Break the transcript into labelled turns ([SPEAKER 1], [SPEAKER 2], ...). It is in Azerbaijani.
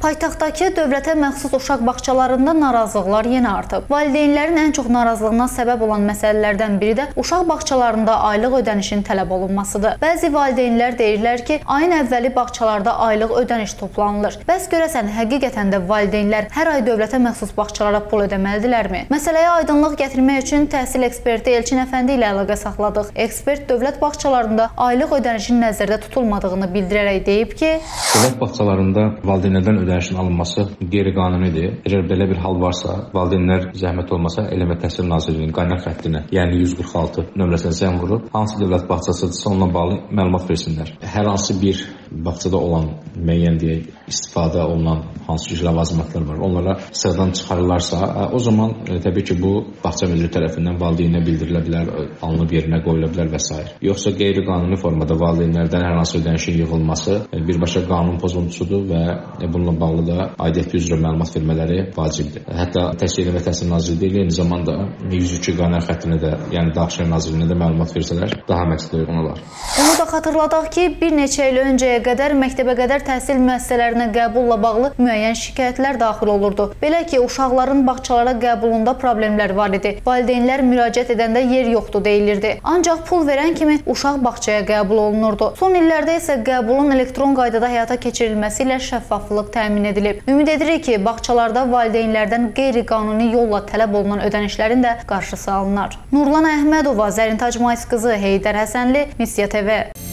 [SPEAKER 1] Paytaxtdakı dövlətə məxsus uşaq bağçalarında narazılıqlar yenə artıb. Valideynlərin ən çox narazılığına səbəb olan məsələlərdən biri də uşaq bağçalarında aylıq ödənişin tələb olunmasıdır. Bəzi valideynlər deyirlər ki, ayın əvvəli bağçalarda aylıq ödəniş toplanılır. Bəs görəsən, həqiqətən də valideynlər hər ay dövlətə məxsus bağçalara pul ödəməlidirlərmi? Məsələyə aydınlıq gətirmək üçün təhsil eksperti Elçin Əfəndi ilə əlaqə saxladıq. Ekspert dövlət bağçalarında aylıq ödənişin nəzərdə tutulmadığını bildirərək deyib ki,
[SPEAKER 2] dövlət bağçalarında valideynlərdən ödənişin alınması qeyri-qanunidir. Əgər belə bir hal varsa, valideynlər zəhmət olmasa Elmə Təhsil Nazirliyinin qaynar xəttinə, yəni 146 nömrəsinə zəng vurub, hansı dövlət bağçasıdırsa onunla bağlı məlumat versinlər. Hər hansı bir bağçada olan müəyyən deyək, istifadə olunan hansı ki ləvazimatlar var, onlara sıradan çıxarılarsa, o zaman təbii ki bu bağça müdiri tərəfindən valideyninə bildirilə bilər, alınıb yerinə qoyula bilər və s. Yoxsa qeyri-qanuni formada valideynlərdən hər hansı ödənişin yığılması birbaşa qanun pozuntusudur və bununla bağlı da aidiyyəti üzrə məlumat vermələri vacibdir. Hətta Elmə Təhsil Nazirliyi eyni zamanda 102 qaynar xəttinə də, yəni Daxili Nazirliyinə də məlumat versələr daha məqsədli uyğun olar.
[SPEAKER 1] Onu da xatırladaq ki, bir neçə il öncəyə qədər məktəbə qədər təhsil müəssisələrinə qəbulla bağlı müəyyən şikayətlər daxil olurdu. Belə ki, uşaqların bağçalara qəbulunda problemlər var idi. Valideynlər müraciət edəndə yer yoxdur deyilirdi. Ancaq pul verən kimi uşaq bağçaya qəbul olunurdu. Son illərdə isə qəbulun elektron qaydada həyata keçirilməsi ilə şəffaflıq təmin edilib. Ümid edirik ki, bağçalarda valideynlərdən qeyri-qanuni yolla tələb olunan ödənişlərin də qarşısı alınır. Nurlan Əhmədova, Zərintac Mays qızı, Heydər Həsənli, Missiya TV.